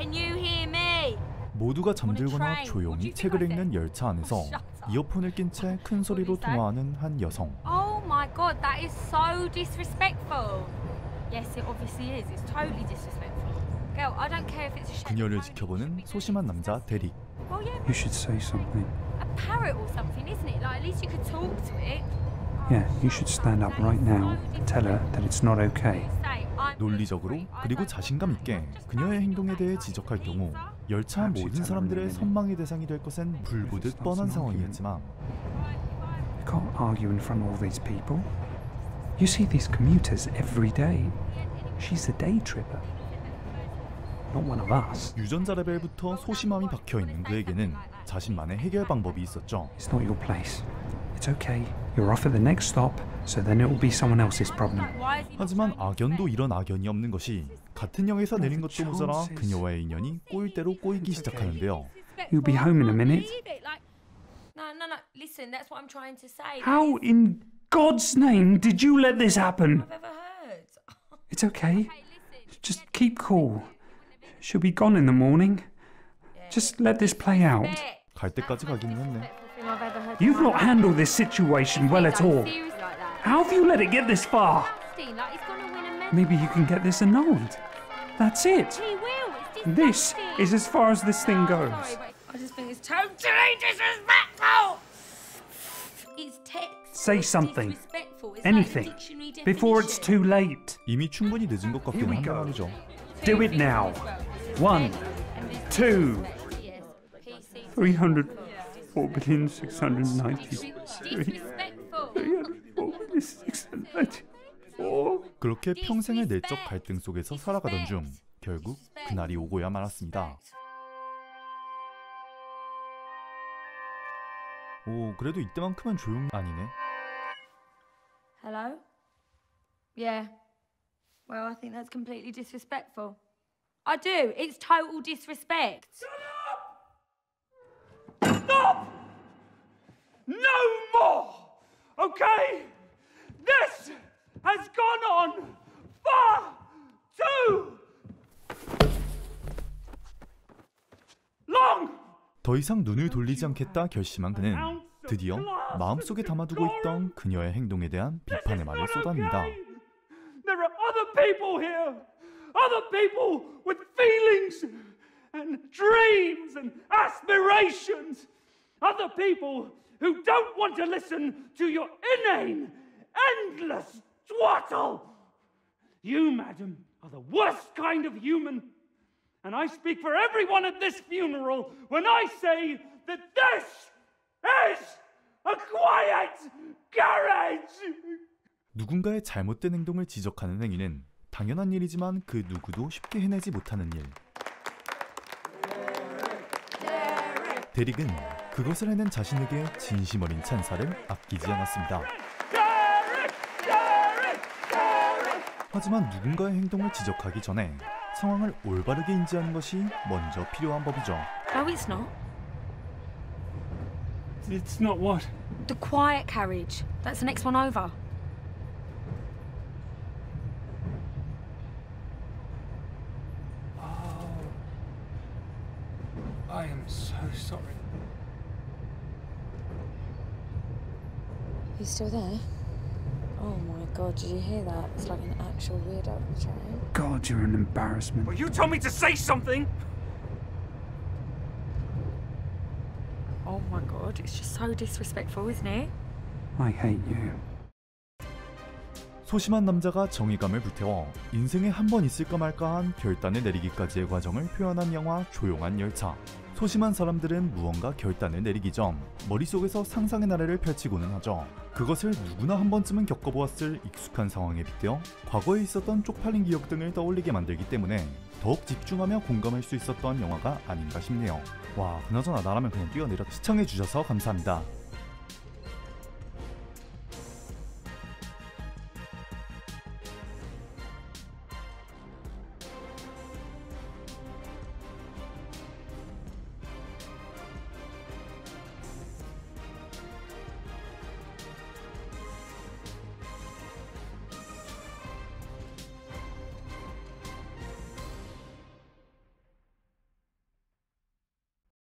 Can you hear me? 모두가 잠들거나 조용히 책을 읽는 열차 안에서 이어폰을 낀 채 큰 소리로 통화하는 한 여성. Oh my god, that is so disrespectful. Yes, it obviously is. It's totally disrespectful. Girl, I don't care if it's a shame. 그녀를 지켜보는 소심한 남자 데릭. Well, yeah, You should say something. a parrot or something, isn't it? Like, at least you could talk to it. Yeah, you should stand up right now and tell her that it's not okay. 논리적으로 그리고 자신감 있게 그녀의 행동에 대해 지적할 경우 열차 모든 사람들의 선망의 대상이 될 것은 불보듯 뻔한 상황이었지만 You can't argue in front of all these people. You see these commuters every day. She's a day tripper. Not one of us. 유전자 레벨부터 소심함이 박혀있는 그에게는 자신만의 해결 방법이 있었죠. It's not your place. It's okay. You're off at the next stop, so then it will be someone else's problem. 하지만 악연도 이런 악연이 없는 것이 같은 역에서 내린 것도 모자라 그녀와의 인연이 꼬일 대로 꼬이기 시작하는데요. You'll be home in a minute. No. Listen, that's what I'm trying to say. How in God's name did you let this happen? I've ever heard. It's okay. Just keep cool. She'll be gone in the morning. Just let this play out. 갈 때까지 가기는 했네. You've not handled this situation well at all. How have you let it get this far? Maybe you can get this annulled. That's it. He will. It's This is as far as this thing goes. I just think it's totally disrespectful. It's text. Say something. Disrespectful. It's Anything. like a dictionary Before it's definition. too late. 이미 충분히 늦은 것 같긴 Here we 한데 go. 말이죠. Do it now. 1, 2, 304,693,304. 그렇게 평생을 내적 갈등 속에서 살아가던 중 결국 그날이 오고야 말았습니다. 오, 그래도 이때만큼은 조용 아니네. Hello? Yeah. Well, I think that's completely disrespectful. I do. It's total disrespect. Stop! No more! Okay? This has gone on far too long! 더 이상 눈을 돌리지 않겠다 결심한 그는 드디어 마음속에 담아두고 있던 그녀의 행동에 대한 비판의 말을 쏟아냅니다. There are other people here! Other people with feelings and dreams and aspirations! Other people who don't want to listen to your inane, endless twaddle! You, madam, are the worst kind of human. And I speak for everyone at this funeral when I say that this is a quiet garage! 누군가의 잘못된 행동을 지적하는 행위는 당연한 일이지만 그 누구도 쉽게 해내지 못하는 일. 데릭은 그것을 해낸 자신에게 진심 어린 찬사를 아끼지 않았습니다. 하지만 누군가의 행동을 지적하기 전에 상황을 올바르게 인지하는 것이 먼저 필요한 법이죠. No, it's not. It's not what? The quiet carriage. That's the next one over. I am so sorry. You still there? Oh my god, did you hear that? It's like an actual weirdo on the train. God, you're an embarrassment. Well, you told me to say something! Oh my god, it's just so disrespectful, isn't it? I hate you. 소심한 남자가 정의감을 불태워 인생에 한 번 있을까 말까한 결단을 내리기까지의 과정을 표현한 영화 조용한 열차. 소심한 사람들은 무언가 결단을 내리기 전 머릿속에서 상상의 나래를 펼치고는 하죠. 그것을 누구나 한 번쯤은 겪어보았을 익숙한 상황에 빗대어 과거에 있었던 쪽팔린 기억 등을 떠올리게 만들기 때문에 더욱 집중하며 공감할 수 있었던 영화가 아닌가 싶네요. 와, 그나저나 나라면 그냥 뛰어내려. 시청해주셔서 감사합니다.